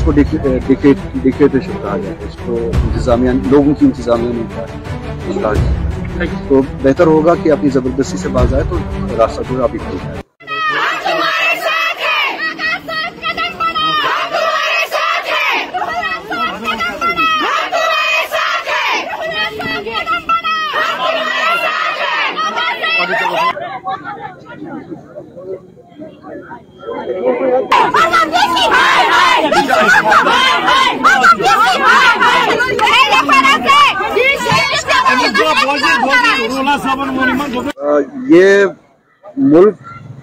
उसको डिक्टेटरशिप कहा जाता है, इसको इंतजामिया, लोगों की इंतजामिया नहीं कहा जाता। तो बेहतर होगा कि अपनी ज़बरदस्ती से बाज आए तो रास्ता जो है अभी खुल जाए। ये मुल्क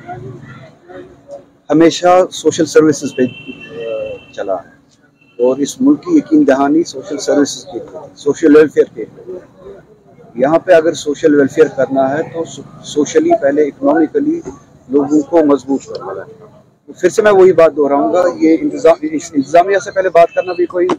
हमेशा सोशल सर्विसेज पे चला है और इस मुल्क की यकीन दहानी सोशल सर्विसेज की, सोशल वेलफेयर के। यहाँ पे अगर सोशल वेलफेयर करना है तो सोशली पहले इकोनॉमिकली लोगों को मजबूत करना है। तो फिर से मैं वही बात दोहराऊंगा, ये इंतजामिया से पहले बात करना भी कोई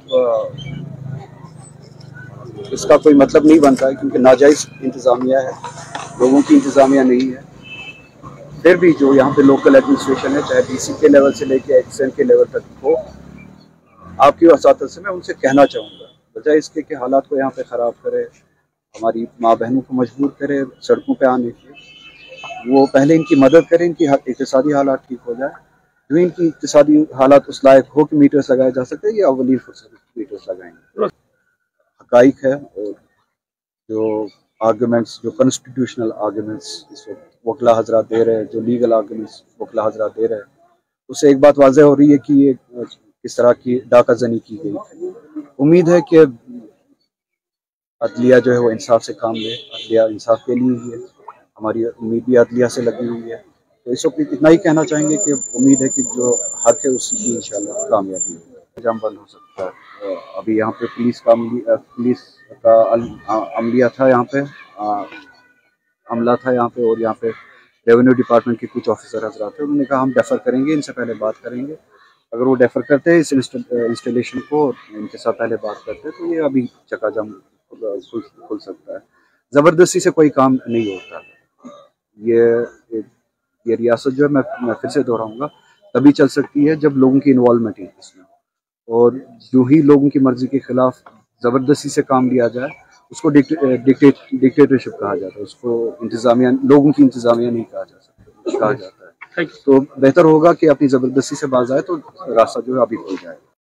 इसका कोई मतलब नहीं बनता है, क्योंकि नाजायज इंतजामिया है, लोगों की इंतजामिया नहीं है। फिर भी जो यहाँ पे लोकल एडमिनिस्ट्रेशन है, चाहे डीसी के लेवल से लेके एक्सएम के लेवल तक हो, आपकी वसातत से मैं उनसे कहना चाहूँगा, बजाय इसके कि हालात को यहाँ पे ख़राब करे, हमारी माँ बहनों को मजबूर करे सड़कों पे आने के, वो पहले इनकी मदद करें, इनकी इक़्तिसादी हालात ठीक हो जाए। जो इनकी इक़्तिसादी हालात उस लायक हो कि मीटर्स लगाए जा सकते हैं, ये अवलीन मीटर्स लगाएंगे। हक़ाइक़ है और जो आर्गूमेंट्स, जो कॉन्स्टिट्यूशनल आर्गूमेंट्स इस वक्त वकला हजरात दे रहे हैं, जो लीगल आर्गूमेंट्स वकला हजरात दे रहे हैं, उससे एक बात वाज़ेह हो रही है कि ये किस तरह की डाका जनी की गई थी। उम्मीद है कि अदलिया जो है वो इंसाफ से काम ले, अदलिया इंसाफ के लिए ही है, हमारी उम्मीद भी अदलिया से लगी हुई है। तो इस वक्त इतना ही कहना चाहेंगे कि उम्मीद है कि जो हक है उसी की इंशाल्लाह कामयाबी है। जाम बंद हो सकता है। अभी यहाँ पे पुलिस का अमलिया था, यहाँ पे अमला था यहाँ पे, और यहाँ पे रेवेन्यू डिपार्टमेंट के कुछ ऑफिसर हजरात थे, उन्होंने कहा हम डेफर करेंगे, इनसे पहले बात करेंगे। अगर वो डेफर करते हैं इस इंस्टॉलेशन को, इनके साथ पहले बात करते हैं, तो ये अभी चकाजाम खुल सकता है। ज़बरदस्ती से कोई काम नहीं होता। ये रियासत जो है, मैं फिर से दोहराऊंगा, तभी चल सकती है जब लोगों की इन्वॉल्वमेंट है इसमें, और जो ही लोगों की मर्जी के खिलाफ ज़बरदस्ती से काम लिया जाए उसको डिक्टेटरशिप कहा जाता है, उसको इंतजामिया, लोगों की इंतजामिया नहीं कहा जाता है। तो बेहतर होगा कि अपनी ज़बरदस्ती से बाज आए तो रास्ता जो है अभी खुल जाए।